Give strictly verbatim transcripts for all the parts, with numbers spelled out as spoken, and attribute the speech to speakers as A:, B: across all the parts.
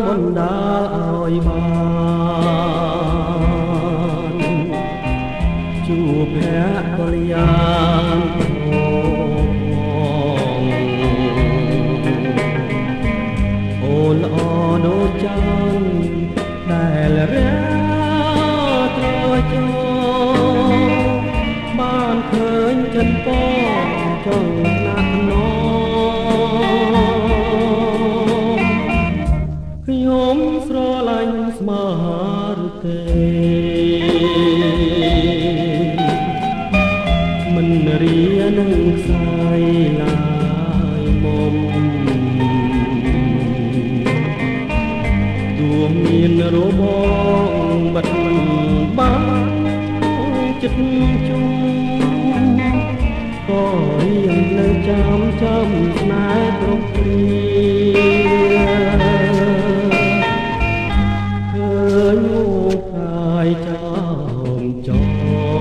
A: បណ្ដាលឲ្យបានជួបភក្លយានអូនល្អដូចចានដែលរាត្រចោបានឃើញចិនពងចង់ណាក់ណខ្ញុំស្រឡាញ់ស្មារតីមិនរៀននឹងខ្សែឡាយមុំទួមានរបងបាត់មិនបានចិត្តជុំក៏រៀងនៅចាំចាំស្នេហ៍ព្រមព្រៀងឃើញមុខកាយចំចង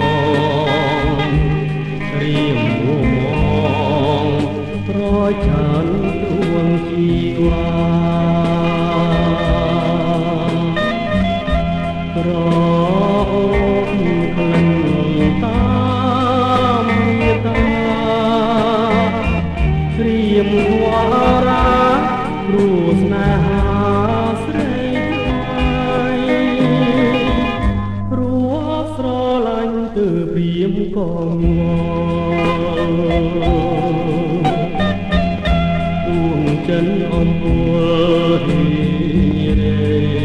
A: រៀងមួមងប្រចានដួងជីវ៉ាក្រអូបក្លិនតាមមេត្តាព្រៀមវ៉ារាព្រោះស្នេហាស្រីព្រោះស្រឡាញ់ទើបព្រៀមកងពួងចិនអំពូលរេ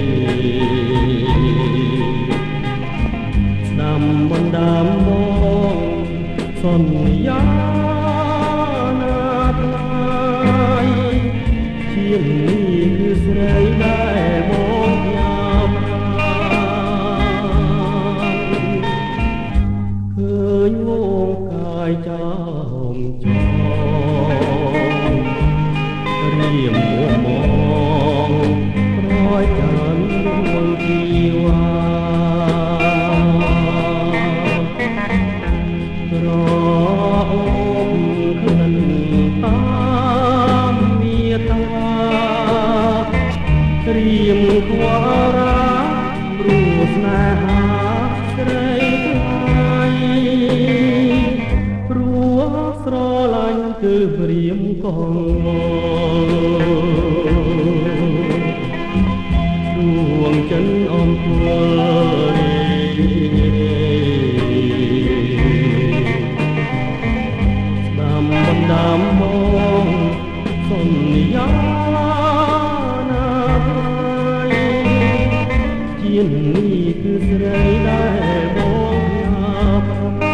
A: ស្ដាំបណ្ដាំបងសន្យាណាថ្លៃជាងនេះគឺស្រីដែលបងញ៉ាំឃើញវងកាយចំចងរៀមមួមងប្រចានដួងជីវ៉ាក្រអូបក្លិនតាមមេត្តាត្រៀមខ្វល់រាព្រោះស្នេហាស្រីថ្លៃព្រោះស្រឡាញ់គឺព្រៀមកងដួងចិនអំពូលស្ដាំបណ្ដាំបងសន្យាណាជាងនេះគឺស្រីដែលបងញ៉ាំ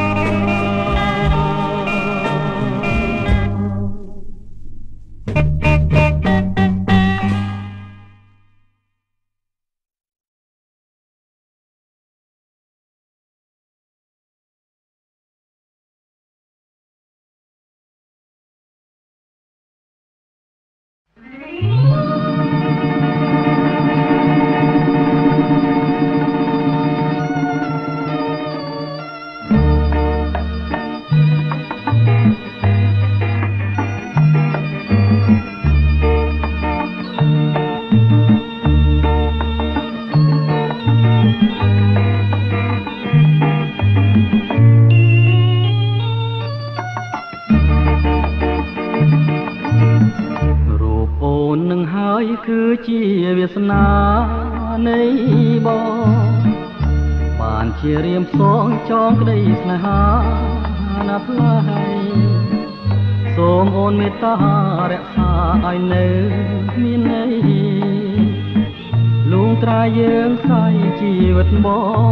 A: គឺជាវាសនានៃបងបានជារៀមផ្សងចងក្តីស្នេហាណាថ្លៃសូមអូនមេត្តារក្សាឲ្យនៅមានន័យលួងត្រាយើងខ្សែជីវិតបង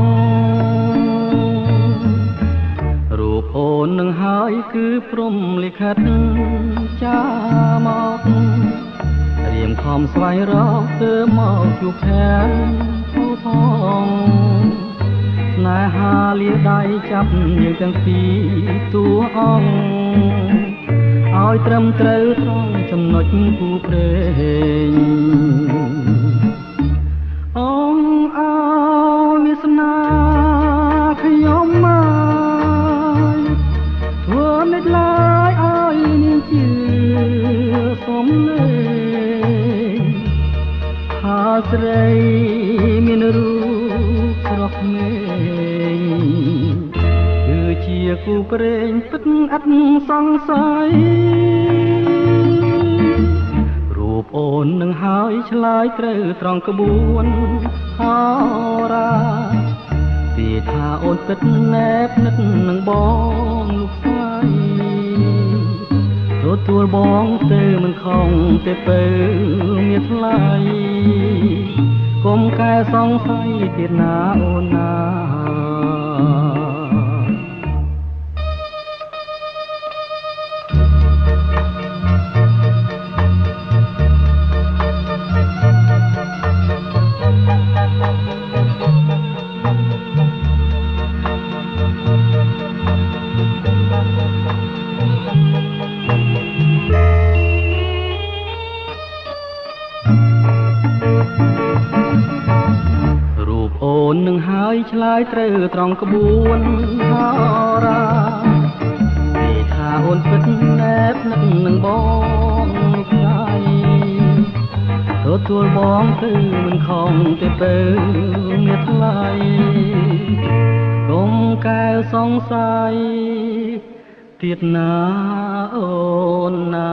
A: រូបអូននឹងហើយគឺព្រំលិខិតចាមករៀមខំស្វែងរកទៅមកជួបផែនគូផងស្នេហាលាដៃចាប់យើងទាំងពីរតួអង្គឲ្យត្រឹមត្រូវត្រង់ចំណុចគូព្រេងអង្គឲ្យវាសនាខ្ញុំមកធ្វើមិនឡើយឲ្យនាងជឿសុំលេង ហើយស្រីមានរូបស្រស់មេគឺជាគូព្រេងពិតឥតសង្ស័យរូបអូននឹងហើយឆ្លើយត្រូវត្រង់ក្បួនហោរាទីថាអូនពិតណែបនិតនឹងបងលោកស្រីទទួលបងទៅមិនខំទេពើមានថ្លៃកុំកែសង្ស័យទៀតណាអូនណានឹងហើយឆ្លើយត្រូវត្រង់ក្បួនហោរាទីថាអូនពិតណែបនឹកនឹងបងស្រីទទួលបងទៅមិនខំទេពើមានថ្លៃកុំកែសង្ស័យទៀតណាអូនណា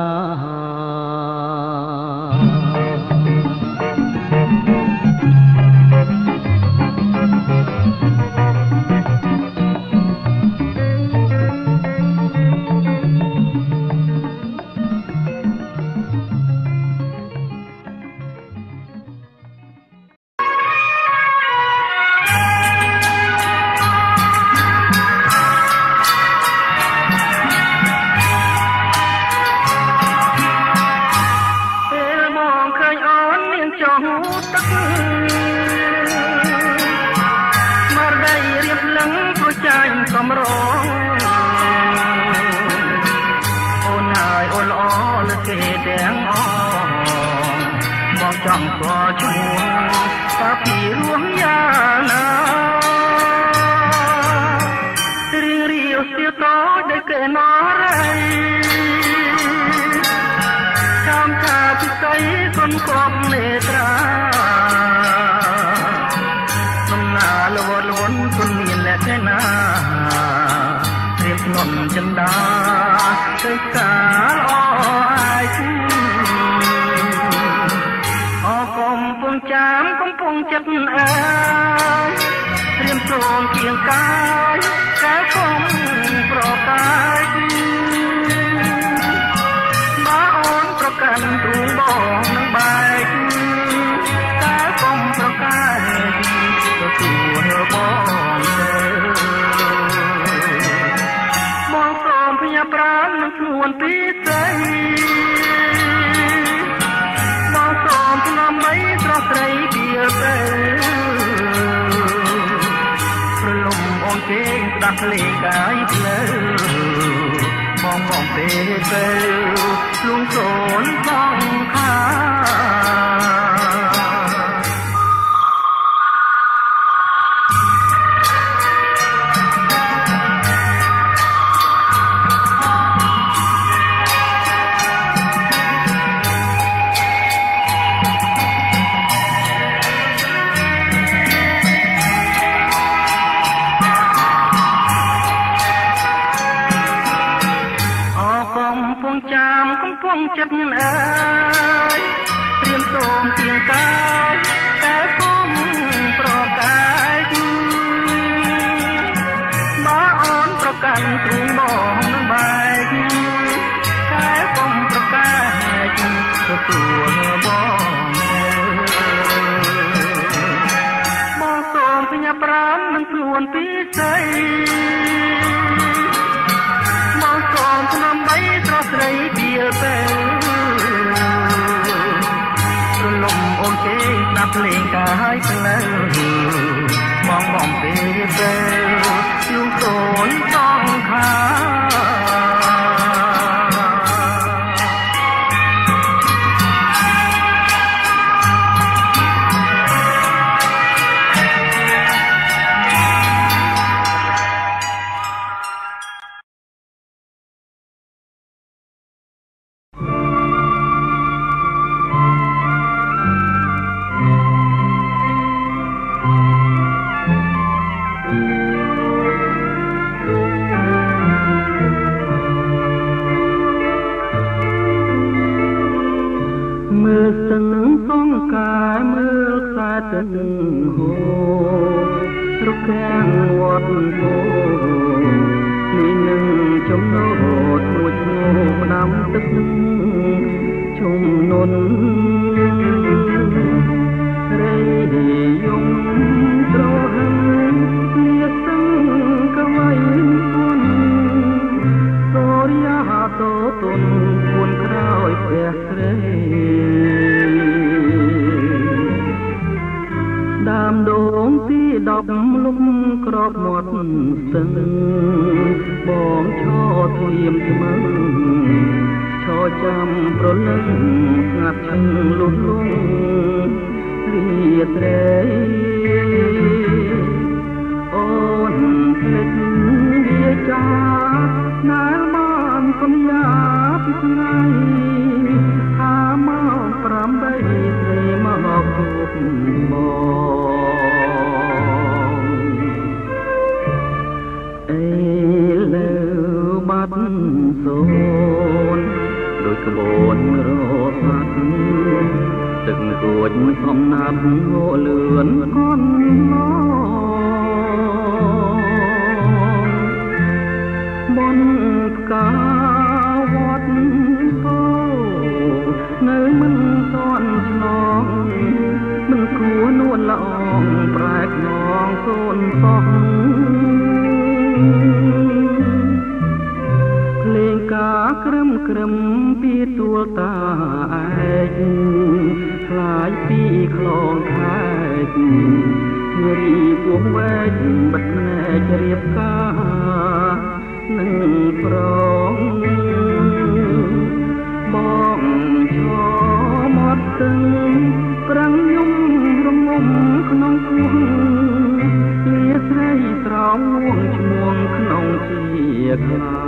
A: มือสึงสองกายมือสายตึงโหรุกแกงวัดโหมีหนึ่งชมโนดมุดโง่ดำตึกชมนนเรยงโตหันเลียสังกไว้คนโซริยาโตตุนควรคราวเปียเรดามโดงที่ดอกลุ่มกรอบหมดตึงบองช่อเทียมที่มึงช่อจำประลึงงัดชังลุ่มลุ่งเรียดเรยโอนเพลงเบียจ้านายบ้านคนยาพิษไงหามาปรำได้เสมาจุกบองเอเลบัดโซนโดยกบวนรอสัตตึงกวดสมนับโง่เลือนก้อนน้องบนกาวัดโตเนื้อมันซ่อนฉลองมันขัวนวลละอองแปลกน้องโซนฟองเพลงกากรำกรำปีตัวตาไอคลายปีคลองคายเมื่อรีบวงแวกบัดแม่จะเรียบกาหนึ่งปรองบ้องช่อหมดตึงกรังยุ่มรมงมขนมกุ้งเลียใส่ตรองวงชวงขนมเชียคลา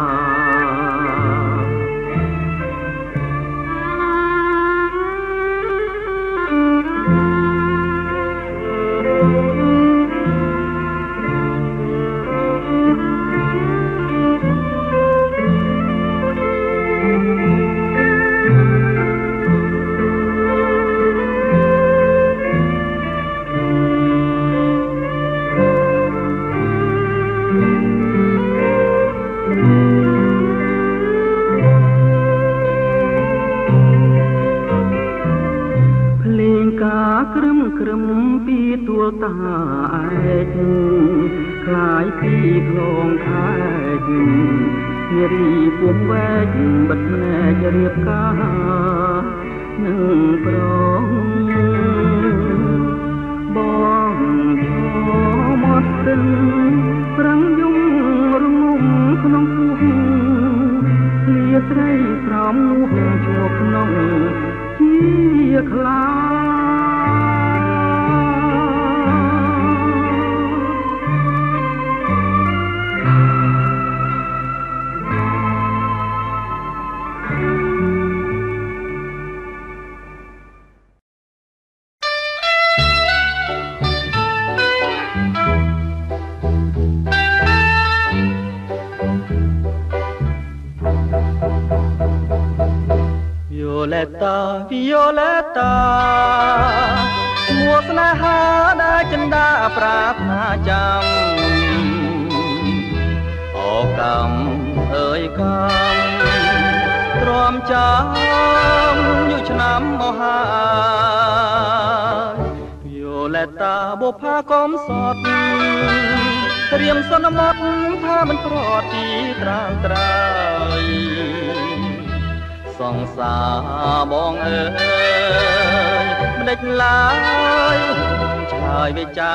A: ตาเอ็ดคลายปีคลองคายเฮียรีปวงแวกบัดแม่จะเรียบกาหนึ่งปรองบ้องช่อหมดตึงปรังยุ่งรุ่งขนมกุ้งเลียใส่พร้อมนุ่งโชกน้องเชียคลาVioletta Violetta มัวสนาหาได้จันดาปราบหาจำออกกำเอ่ยกำตรอมจำอยู่ชนำมหา Violetta บุพากรมสดเรียมสนมดถ้ามันปลอดจีตรามตรายส่องสาบองเอ๋ยมันได้ลายชายไปจ้า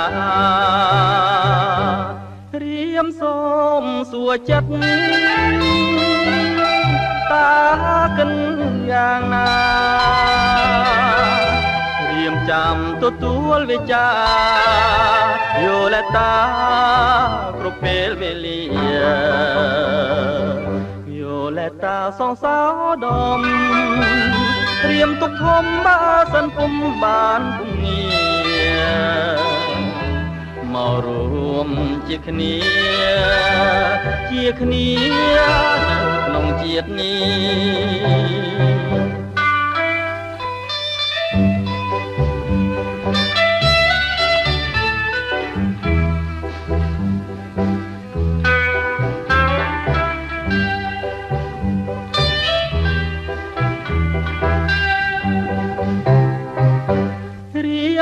A: เรียมส้มสัวจัดตากันอย่างนาเรียมจำตัวตัวเวจาโยและตากรุเปลเวลีและตาสองสาวดอมเตรียมตุกทมบ้าสันปุ่มบานปุ่มเงียมารวมเจียขเนียเจียขเนียน้องเจียดนี้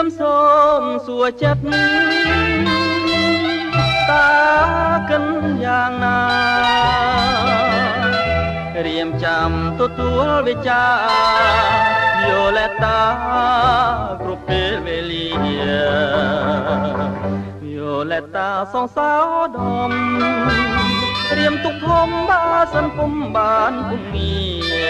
A: มส้มสัวจัดตากันอย่างนาเรียมจำตัวตัววิจาโยและตากรุเปเวลีโยและตาสองสาวดอมเรียมตุกทมบาสันปุ่มบานปุ่มเมีย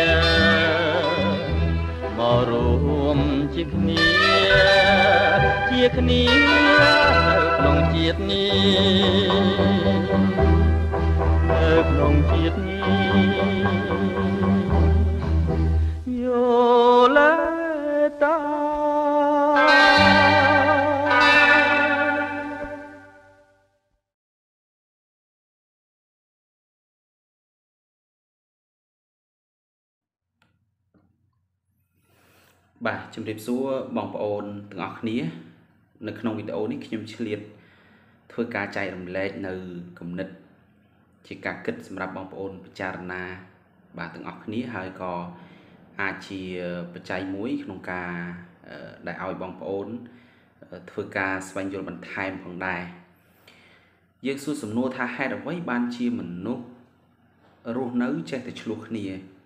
A: มารวมจิกเนียเจียกเนียลงเจียดนี้ลงเจียดนี้โยและตาបាទជំរាបសួរបងប្អូនទាំងអស់គ្នានៅក្នុងវីដេអូនេះខ្ញុំឆ្លៀតធ្វើការចែករំលែកនៅគំនិតជាការគិតសម្រាប់បងប្អូនពិចារណាបាទទាំងអស់គ្នាហើយក៏អាចជាបច្ច័យមួយក្នុងការដែលឲ្យបងប្អូនធ្វើការស្វែងយល់បន្ថែមផងដែរយើងសួរសំណួរថាហេតុអ្វីបានជាមនុស្សរស់នៅចេះតែឆ្លោះគ្នា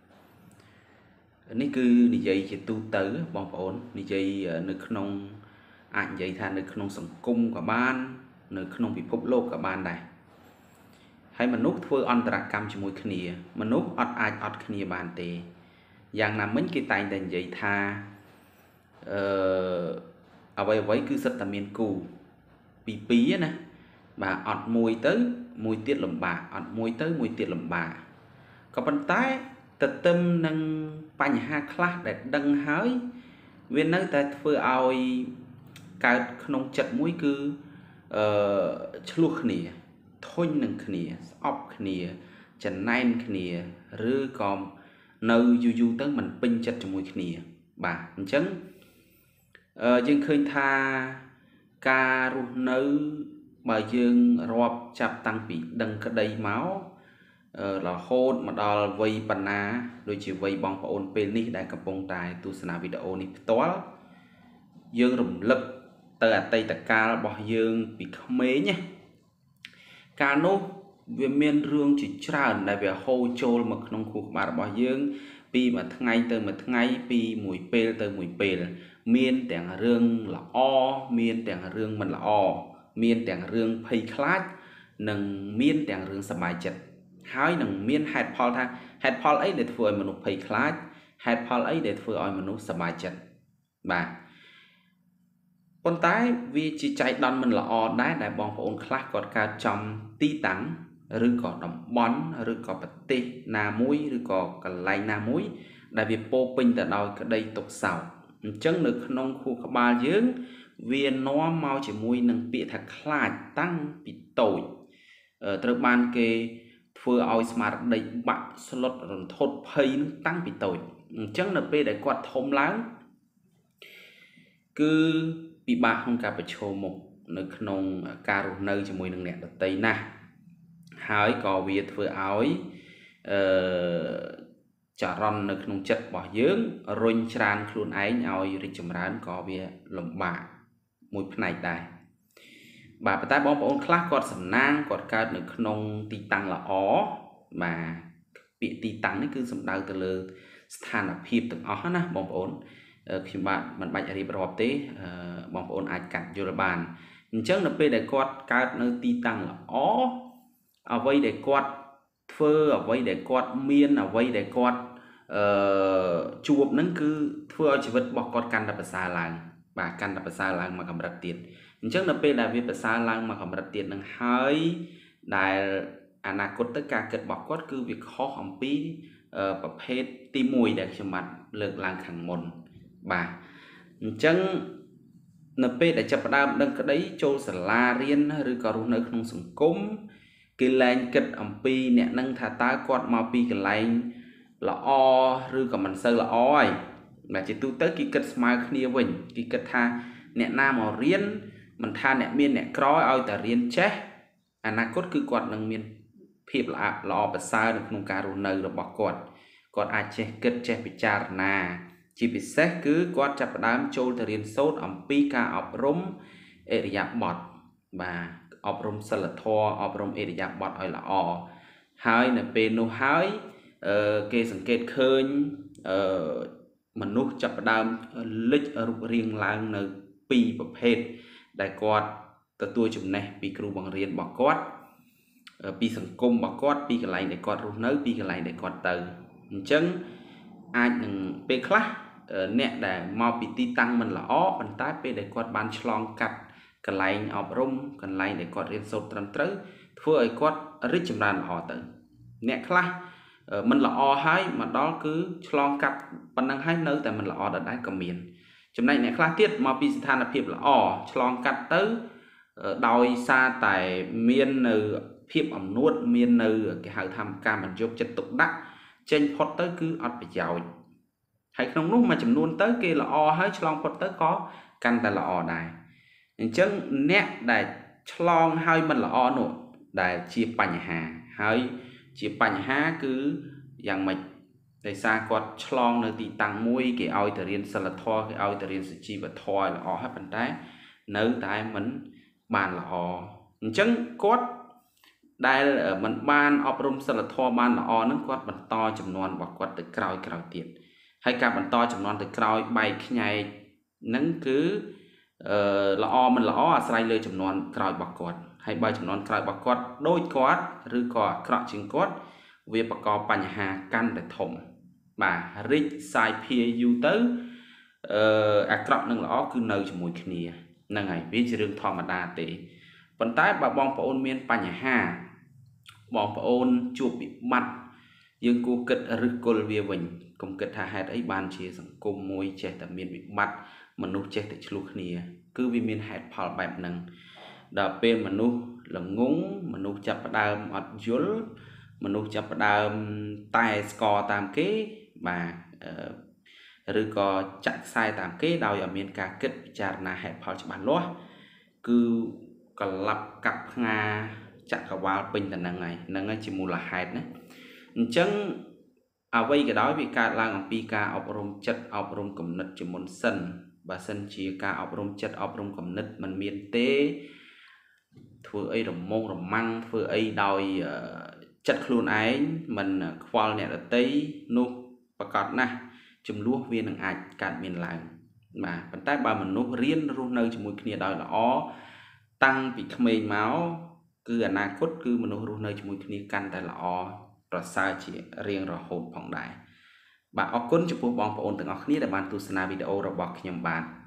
A: នេះគឺនិយាយជាទូទៅបងប្អូននិយាយនៅក្នុងអាចនិយាយថានៅក្នុងសង្គមក៏បាននៅក្នុងពិភពលោកក៏បានដែរហើយមនុស្សធ្វើអន្តរកម្មជាមួយគ្នាមនុស្សអត់អាចអត់គ្នាបានទេយ៉ាងណាមិញគេតែងតែនិយាយថាអឺអ្វីអ្វីគឺសិតតែមានគូពីពីណាបាទអត់មួយទៅមួយទៀតលំបាកអត់មួយទៅមួយទៀតលំបាកក៏ប៉ុន្តែទទឹមនឹងបញ្ហាខ្លះដែលដឹងហើយវានៅតែធ្វើឲ្យកើតក្នុងចិត្តមួយគឺអឺឆ្លោះគ្នាធុញនឹងគ្នាស្អប់គ្នាចំណែនគ្នាឬក៏នៅយូរយូរទៅមិនពេញចិត្តជាមួយគ្នាបាទអញ្ចឹងអឺយើងឃើញថាការរស់នៅបើយើងរាប់ចាប់តាំងពីដឹងក្តីមករហូតមកដល់វ័យបណ្ណាដូចជាវ័យបងប្អូនពេលនេះដែលកំពុងតែទស្សនាវីដេអូនេះផ្ទាល់យើងរំលឹកទៅអតីតកាលរបស់យើងពីក្មេងណាកាលនោះវាមានរឿងជាច្រើនដែលវាហូរចូលមកក្នុងខួរក្បាលរបស់យើងពីមួយថ្ងៃទៅមួយថ្ងៃពីមួយពេលទៅមួយពេលមានទាំងរឿងល្អមានទាំងរឿងមិនល្អមានទាំងរឿងភ័យខ្លាចនិងមានទាំងរឿងសប្បាយចិត្តហើយនឹងមានហេតុផលថាហេតុផលអីដែលធ្វើឲ្យមនុស្សភ័យខ្លាចហេតុផលអីដែលធ្វើឲ្យមនុស្សសប្បាយចិត្តបាទប៉ុន្តែវាជាចៃដន្យមិនល្អដែរដែលបងប្អូនខ្លះគាត់កើតចំទីតាំងឬក៏តំបន់ឬក៏ប្រទេសណាមួយឬក៏កន្លែងណាមួយដែលវាពោពេញទៅដោយក្តីទុក្ខសោកអញ្ចឹងនៅក្នុងខួរក្បាលយើងវានាំមកជាមួយនឹងពាក្យថាខ្លាចតាំងពីតូចត្រូវបានគេធ្វើឲ្យស្មារតីបាក់ស្លុតរន្ធត់ភ័យនឹងតាំងពីតូចអញ្ចឹងនៅពេលដែលគាត់ធំឡើងគឺពិបាកក្នុងការប្រឈមមុខនៅក្នុងការរស់នៅជាមួយនឹងអ្នកដទៃណាស់ហើយក៏វាធ្វើឲ្យអឺចរន្តនៅក្នុងចិត្តរបស់យើងរុញច្រានខ្លួនឯងឲ្យរីកចម្រើនក៏វាលំបាកមួយផ្នែកដែរបាទប៉ុន្តែបងប្អូនខ្លះគាត់សំណាងគាត់កើតនៅក្នុងទីតាំងល្អបាទពាក្យទីតាំងនេះគឺសំដៅទៅលើស្ថានភាពទាំងអស់ណាបងប្អូនខ្ញុំបាទមិនបាច់រៀបរាប់ទេបងប្អូនអាចកាត់យល់បានអញ្ចឹងនៅពេលដែលគាត់កើតនៅទីតាំងល្អអ្វីដែលគាត់ធ្វើអ្វីដែលគាត់មានអ្វីដែលគាត់អឺជួបហ្នឹងគឺធ្វើឲ្យជីវិតរបស់គាត់កាន់តែប្រសើរឡើងបាទកាន់តែប្រសើរឡើងមកកម្រិតទៀតអញ្ចឹងនៅពេលដែលវាប្រសើរឡើងមកកម្រិតទៀតនឹងហើយដែលអនាគតទៅការគិតរបស់គាត់គឺវាខុសអំពីប្រភេទទីមួយដែលខ្ញុំបានលើកឡើងខាងមុនបាទអញ្ចឹងនៅពេលដែលចាប់ផ្ដើមដឹងក្តីចូលសាលារៀនឬក៏រស់នៅក្នុងសង្គមគេលែងគិតអំពីអ្នកនឹងថាតើគាត់មកពីកន្លែងល្អឬក៏មិនសូវល្អហើយតែជាទូទៅគេគិតស្មើគ្នាវិញគេគិតថាអ្នកណាមករៀនមិនថាអ្នកមានអ្នកក្រឲ្យតែរៀនចេះអនាគតគឺគាត់នឹងមានភាពល្អល្អប្រសើរនៅក្នុងការរស់នៅរបស់គាត់គាត់អាចចេះគិតចេះពិចារណា
B: chỉ bị xét cứ quát chập đám châu từ riêng sốt ẩm pi ca ọc rôm ê riêng bọt và ọc rôm sơ là thua ọc rôm ê riêng bọt ơi là ọ hai là bên nô hai kê sản kết khơi mình nút chập đám lịch ở rục riêng lang nơi pi bập hết đại quát từ tôi chụp này pi kêu bằng riêng bọt quát pi sản công bọt quát pi cái lại để quát rút nới pi cái lại để quát từ chân ai đừng bê khá nè để mau bị ti tăng mình là ó bàn tay bê để quạt bàn chlong cắt cần lại ọp rung cần lại để quạt riêng sâu trầm trứ thưa ấy quạt rít chìm đàn họ tự nè khá mình là ó hay mà đó cứ chlong cắt bàn năng hay nơi tại mình là ó ở đáy cầm miền chấm này nè khá tiết mau bị than là phiệp là ó chlong cắt tới đòi xa tại miền nơi phiệp ẩm nuốt miền nơi cái hậu tham cam mình giúp chất tục đắc trên phật tới cứ ọt bị giàu hay không lúc mà chấm luôn tới kia là o hết chlong phật tới có căn tại là o đài chân nét đài chlong hai mình là o nụ đài chia bành hà hai chia bành hà cứ dạng mạch để xa quạt chlong nơi tị tăng mũi cái ao từ riêng sờ là thoi cái ao từ riêng sự chi và thoi là o hết bàn tay nơi tại mình bàn là o chân cốt đây ở mình ban ọp rôm sờ là thoi ban là o nó quạt bàn to chấm non và quạt từ cào cào tiền hay cả bàn to chấm non từ cào bay nhảy nắng cứ là o mình là o sai lời chấm non cào bạc quạt hay bay chấm non cào bạc quạt đôi quạt rư cò cào chừng quạt việc bạc cò bành hà căn để thủng bà rít sai pia du tới à cào nâng là o cứ nơi chấm mùi kia nâng này biết chỉ riêng thò mà đa tỷ vận tải bà bong ôn miên bành hà bong ôn chuột bị mặt dương cô kết rực cột về mình công kết hai ấy ban chia sang cùng môi trẻ tập miền bị bắt mình nuốt trẻ tại chlu khnia cứ vì miền hạt phal bẹp nằng đào bên mình nuốt là ngúng mình nuốt chập đàm ọt dối mình nuốt chập đàm tai score tam kế mà rực có chặt sai tam kế đào ở miền cả kết chả na hạt phal cho bạn lo cứ còn lập cặp nga chặt cả vào bình thành năng này năng ấy chỉ mua là hạt đấy chân à vây cái đó vì cả lang pi ca ọp rôm chất ọp rôm cầm nứt chỉ muốn sân và sân chỉ ca ọp rôm chất ọp rôm cầm nứt mình miền tế thưa ấy đồng mông đồng măng thưa ấy đòi chất luôn ấy mình khoal nè là tây nô và cọt nè chùm lúa viên đằng ạch cạn miền làng mà phần tay bà mình nô riêng luôn nơi chỉ mùi kia đòi là ó tăng bị khmei máu cứ ở na cốt cứ mình nô nơi chỉ mùi kia căn tại là ó rồi sai chỉ riêng rồi hồn phòng đại bà ốc cún chụp bóng bóng từng ốc ní để bàn tu sna video rồi bọc nhầm bàn